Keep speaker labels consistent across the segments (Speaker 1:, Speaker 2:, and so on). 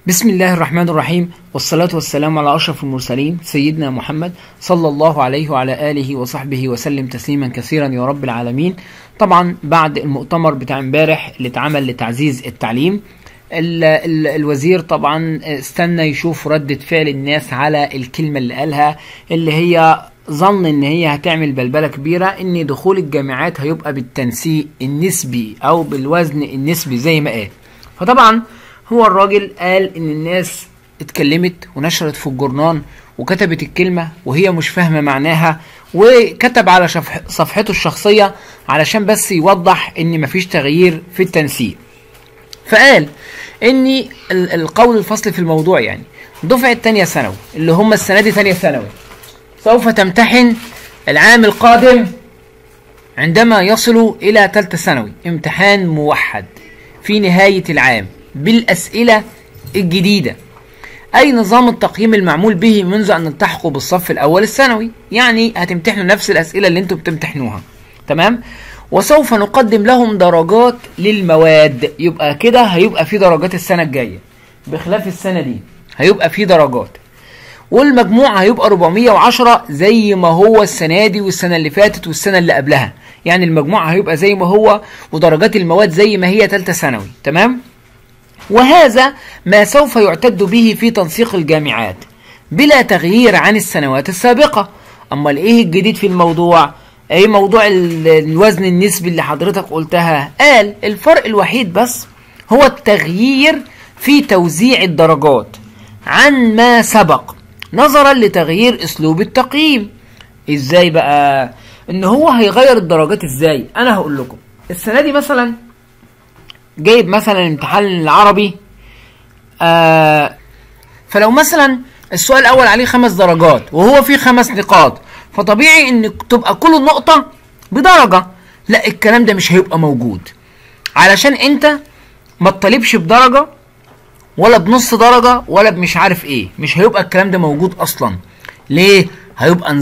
Speaker 1: بسم الله الرحمن الرحيم، والصلاة والسلام على أشرف المرسلين سيدنا محمد صلى الله عليه وعلى آله وصحبه وسلم تسليما كثيرا يا رب العالمين. طبعا بعد المؤتمر بتاع امبارح اللي اتعمل لتعزيز التعليم، الوزير طبعا استنى يشوف ردة فعل الناس على الكلمة اللي قالها، اللي هي ظن ان هي هتعمل بلبلة كبيرة، ان دخول الجامعات هيبقى بالتنسيق النسبي او بالوزن النسبي زي ما قال. فطبعا هو الراجل قال ان الناس اتكلمت ونشرت في الجورنان وكتبت الكلمة وهي مش فاهمة معناها، وكتب على صفحته الشخصية علشان بس يوضح ان مفيش تغيير في التنسيق. فقال ان القول الفصل في الموضوع يعني دفعة تانية ثانوي اللي هم السنة دي تانية ثانوي سوف تمتحن العام القادم عندما يصلوا الى تالتة ثانوي امتحان موحد في نهاية العام بالأسئلة الجديدة، أي نظام التقييم المعمول به منذ أن التحقوا بالصف الأول الثانوي. يعني هتمتحنوا نفس الأسئلة اللي انتوا بتمتحنوها، تمام؟ وسوف نقدم لهم درجات للمواد، يبقى كده هيبقى في درجات السنة الجاية بخلاف السنة دي، هيبقى في درجات، والمجموع هيبقى 410 زي ما هو السنة دي والسنة اللي فاتت والسنة اللي قبلها. يعني المجموع هيبقى زي ما هو ودرجات المواد زي ما هي تالتة ثانوي، تمام؟ وهذا ما سوف يعتد به في تنسيق الجامعات بلا تغيير عن السنوات السابقة. أمال إيه الجديد في الموضوع؟ أي موضوع الوزن النسبي اللي حضرتك قلتها؟ قال الفرق الوحيد بس هو التغيير في توزيع الدرجات عن ما سبق نظرا لتغيير أسلوب التقييم. إزاي بقى؟ إن هو هيغير الدرجات إزاي؟ أنا هقول لكم. السنة دي مثلا جايب مثلا امتحان العربي، فلو مثلا السؤال الاول عليه 5 درجات وهو فيه 5 نقاط، فطبيعي ان تبقى كل نقطة بدرجة. لا، الكلام ده مش هيبقى موجود، علشان انت ما تطالبش بدرجة ولا بنص درجة ولا بمش عارف ايه، مش هيبقى الكلام ده موجود اصلا. ليه؟ هيبقى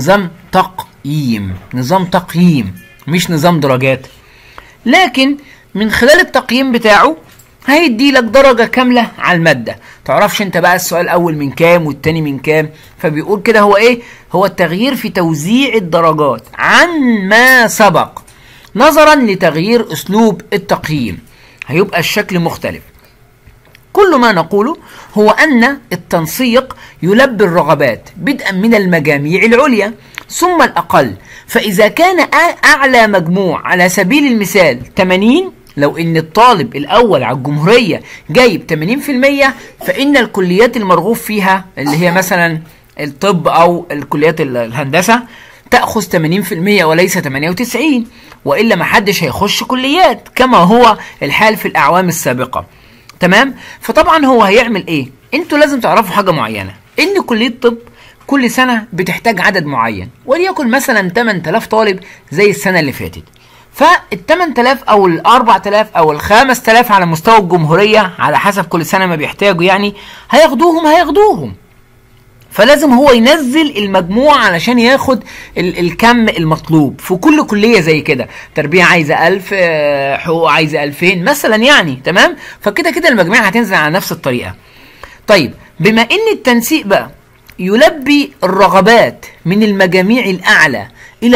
Speaker 1: نظام تقييم مش نظام درجات. لكن من خلال التقييم بتاعه هيدي لك درجة كاملة على المادة، تعرفش انت بقى السؤال الاول من كام والتاني من كام. فبيقول كده هو ايه؟ هو التغيير في توزيع الدرجات عن ما سبق نظرا لتغيير اسلوب التقييم، هيبقى الشكل مختلف. كل ما نقوله هو ان التنسيق يلبي الرغبات بدءا من المجاميع العليا ثم الاقل. فاذا كان اعلى مجموع على سبيل المثال 80، لو ان الطالب الاول على الجمهورية جايب 80%، فان الكليات المرغوب فيها اللي هي مثلا الطب او الكليات الهندسة تأخذ 80% وليس 98، وإلا محدش هيخش كليات كما هو الحال في الأعوام السابقة، تمام؟ فطبعا هو هيعمل ايه؟ انتوا لازم تعرفوا حاجة معينة، ان كلية طب كل سنة بتحتاج عدد معين، وليكن مثلا 8000 طالب زي السنة اللي فاتت. فال 8000 او ال 4000 او ال 5000 على مستوى الجمهورية على حسب كل سنة ما بيحتاجوا، يعني هياخدوهم. فلازم هو ينزل المجموع علشان ياخد الكم المطلوب في كل كلية. زي كده تربية عايزة 1000، حقوق عايزة 2000 مثلا، يعني تمام؟ فكده المجموع هتنزل على نفس الطريقة. طيب بما ان التنسيق بقى يلبي الرغبات من المجاميع الأعلى إلى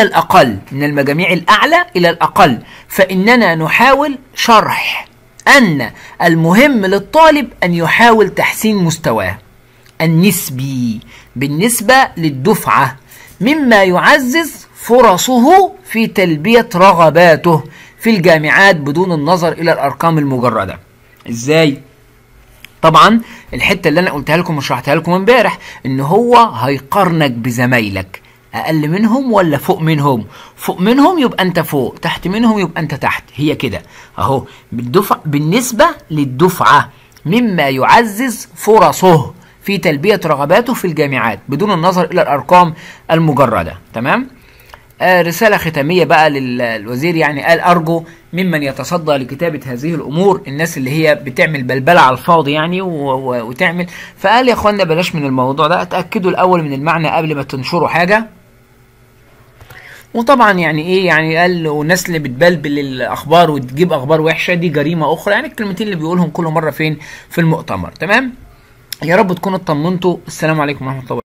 Speaker 1: الأقل، فإننا نحاول شرح أن المهم للطالب أن يحاول تحسين مستواه النسبي بالنسبة للدفعة، مما يعزز فرصه في تلبية رغباته في الجامعات بدون النظر إلى الأرقام المجردة. إزاي؟ طبعا الحتة اللي أنا قلتها لكم وشرحتها لكم امبارح، إن هو هيقارنك بزمايلك، أقل منهم ولا فوق منهم. فوق منهم يبقى أنت فوق، تحت منهم يبقى أنت تحت، هي كده أهو بالنسبة للدفعة، مما يعزز فرصه في تلبية رغباته في الجامعات بدون النظر إلى الأرقام المجردة، تمام؟ رسالة ختامية بقى للوزير، يعني قال أرجو ممن يتصدى لكتابة هذه الأمور، الناس اللي هي بتعمل بلبلة على الفاضي يعني وتعمل، فقال يا أخوانا بلاش من الموضوع ده، اتأكدوا الأول من المعنى قبل ما تنشروا حاجة. وطبعا يعني ايه، يعني قال والناس اللي بتبلبل الأخبار وتجيب أخبار وحشة دي جريمة أخرى، يعني الكلمتين اللي بيقولهم كل مرة فين؟ في المؤتمر، تمام؟ يا رب تكونوا اطمنتوا. السلام عليكم ورحمة الله.